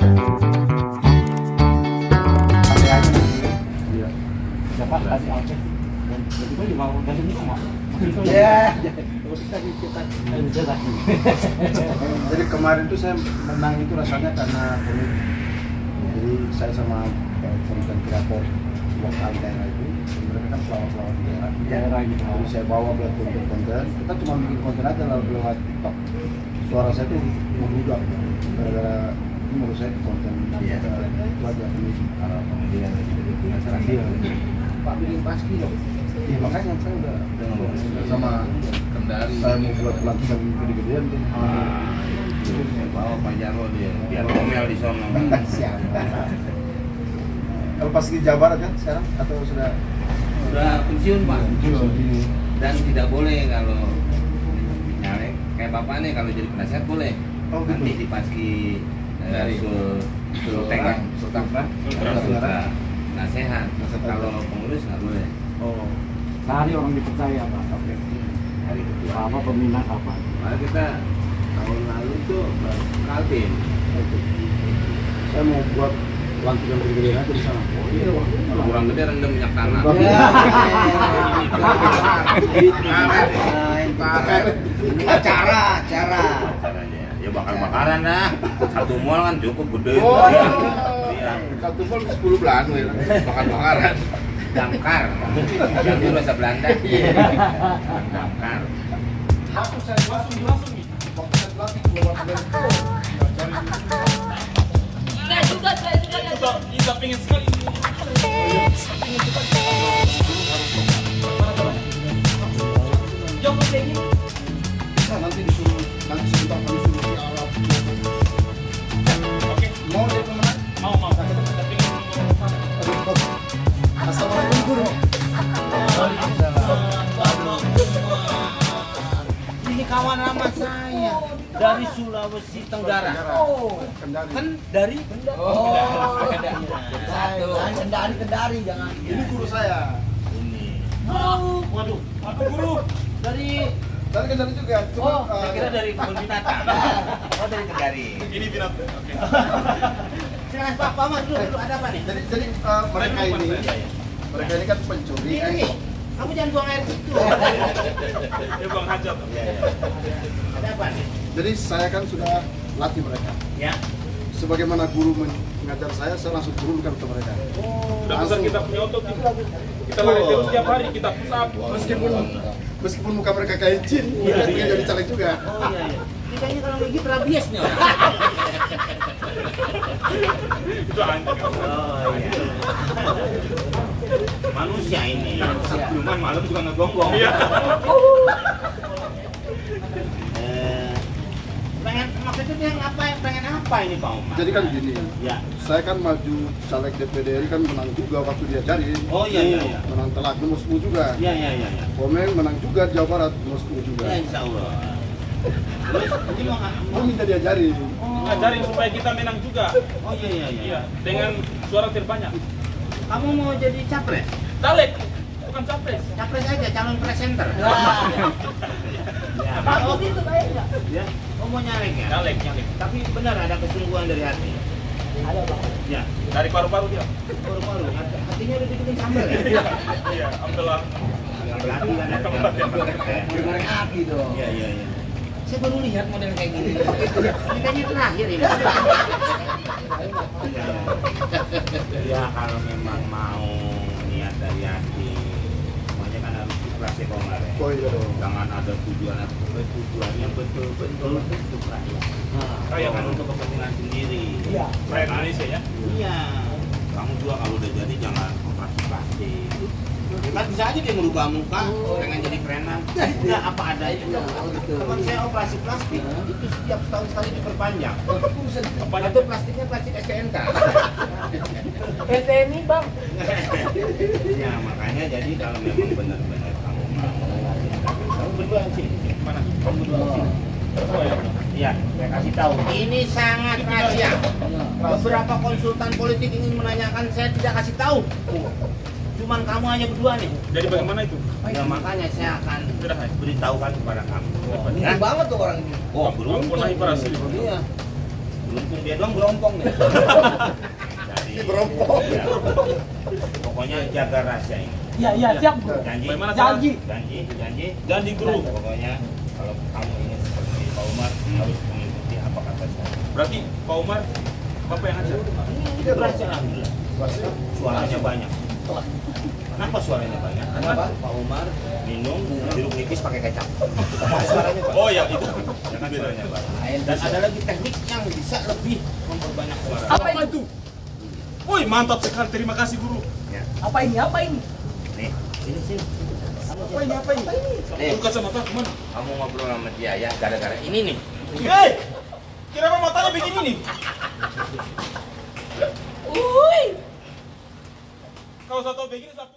Iya. Siapa kasih Alves? Dan tiba-tiba juga mau dari itu nggak? Iya. Kita Jadi kemarin tuh saya menang itu rasanya karena komit. Jadi saya sama konten kreator lokal daerah itu, mereka kan pelawak-pelawak daerah gitu. Jadi saya bawa buat konten. Kita cuma bikin konten aja lewat TikTok. Suara saya tuh membludak gara-gara menurut saya konten itu aja ini kemudian acara dia Pak bikin pasti loh. Iya makanya saya udah sama Kendari saya mau buat pelatihan gede-gedean tuh. bawa Pak Jarwo dia biar ngomel di sono. Siap. Kalau pas di Jawa Barat kan sekarang atau sudah Pensiun Pak. pensiun? Dan tidak boleh kalau nyalek kayak bapak nih kalau jadi penasihat boleh. Oh, gitu. Nanti di paski dari Sultan nasihat. Kalau pengurus nggak boleh. Oh. Cari orang dipercaya Pak. Oke. Hari kedua. Apa peminat apa? Malah kita tahun lalu tuh Kaltim. Saya mau buat pelantikan gede-gedean aja di sana. Oh iya. Kalau kurang gede rendam minyak tanah. Acara. Caranya ya bakar-bakaran dah. Satu mall kan cukup gede. Oh, Iya. satu pun 10 bulan bakar-bakaran. Damkar. Yang itu bahasa Belanda. Damkar. Aku saya langsung nih. Waktu saya pelatih keluar dari Kita pengen sekali. Jom lagi. nanti disuruh sebentar kami suruh di Arab. Oke, Mau dia pemenang? mau. Tapi Assalamualaikum guru. Ini kawan lama saya dari Sulawesi Tenggara. Kendari. Kan dari Kendari jangan. Ini guru saya. ini. waduh, apa guru? Dari Dari Kendari juga. Cuma saya kira dari kebun binatang. Oh dari Kendari. Ini binatang. Oke. Silakan Pak Paman dulu ada apa nih? jadi mereka ini kan pencuri. Ini, kamu jangan buang air situ. Ya Bang Hajat. Ada apa nih? Jadi saya kan sudah latih mereka. Ya. Sebagaimana guru mengajar saya langsung turunkan ke mereka. Udah besar kita punya otot. Kita lari terus tiap hari, kita push up. Meskipun muka mereka kayak jin, mereka juga jadi caleg juga. Oh iya. Ini kayaknya kalau gigit rabies nih orang. Itu anjing. Oh iya. Manusia ini. Cuman malam juga ngegonggong. Iya. Maksudnya dia pengen apa ini Pak Umar? Jadi kan gini, Ya. saya kan maju caleg DPD RI kan menang juga waktu dia jadi. Oh iya. Menang telak nomor 10 juga. Iya. Komeng menang juga Jawa Barat nomor 10 juga. Ya insya Allah. Terus ini Mau minta diajarin. Ngajarin supaya kita menang juga. Oh iya. Iya, dengan suara terbanyak. Kamu mau jadi capres? Caleg, bukan capres. Capres aja, calon presenter. Ya. Takut itu kayaknya. Ya. Oh mau nyalek ya? Caleg. Tapi benar ada kesungguhan dari hati. Ada Bang. Ya. Dari paru-paru dia. Baru-baru hatinya udah dibikin sambal ya? Iya, alhamdulillah. Agak berarti kan. Goreng api dong. Iya. Saya baru lihat model kayak gini. Ini kayaknya terakhir ini. Ya kalau memang mau niat dari hati, semuanya kan harus ikhlas ya Komar ya. Oh iya dong. Jangan ada tujuannya betul-betul untuk rakyat. Rakyat Bukan untuk kepentingan sendiri. Iya. Rakyat Indonesia ya. Iya. Kamu juga kalau udah jadi jangan operasi plastik. Kan bisa aja dia merubah muka, pengen jadi kerenan. Udah apa adanya. Teman saya operasi plastik, itu setiap tahun sekali diperpanjang. Itu plastiknya plastik STNK. STNI Bang. Ya makanya jadi kalau memang benar-benar kamu mau, berdua sini. Mana? Kamu berdua sini. Iya, saya kasih tahu. Ini sangat rahasia. Beberapa konsultan politik ingin menanyakan, saya tidak kasih tahu. Cuman kamu hanya berdua nih. Jadi bagaimana itu? Ya makanya saya akan beritahukan kepada kamu. Ini banget tuh orang ini. Oh, beruntung. Pernah iparasi. Iya. untung dia doang berompong nih. Jadi, berompong. ya, pokoknya jaga rahasia ini. Iya, siap bro. Janji. Bagaimana Janji. Janji guru. Pokoknya kalau kamu ingin seperti Pak Umar harus mengikuti apa kata saya. Berarti Pak Umar, Bapak yang ajar? Ini berhasil alhamdulillah. Suaranya banyak. Kenapa suaranya banyak? Karena Pak Umar minum jeruk nipis pakai kecap. Suaranya banyak. Oh ya, itu. Ya kan suaranya banyak. Dan ada lagi teknik yang bisa lebih memperbanyak suara. Apa itu? Woi, mantap sekali. Terima kasih guru. Ya. Apa ini? Nih, sini. Apa ini? Nih, Buka kacamata kemana? kamu ngobrol sama dia ya gara-gara ini nih. Hei, kenapa matanya begini nih? Uy. Kalau saya tahu begini, saya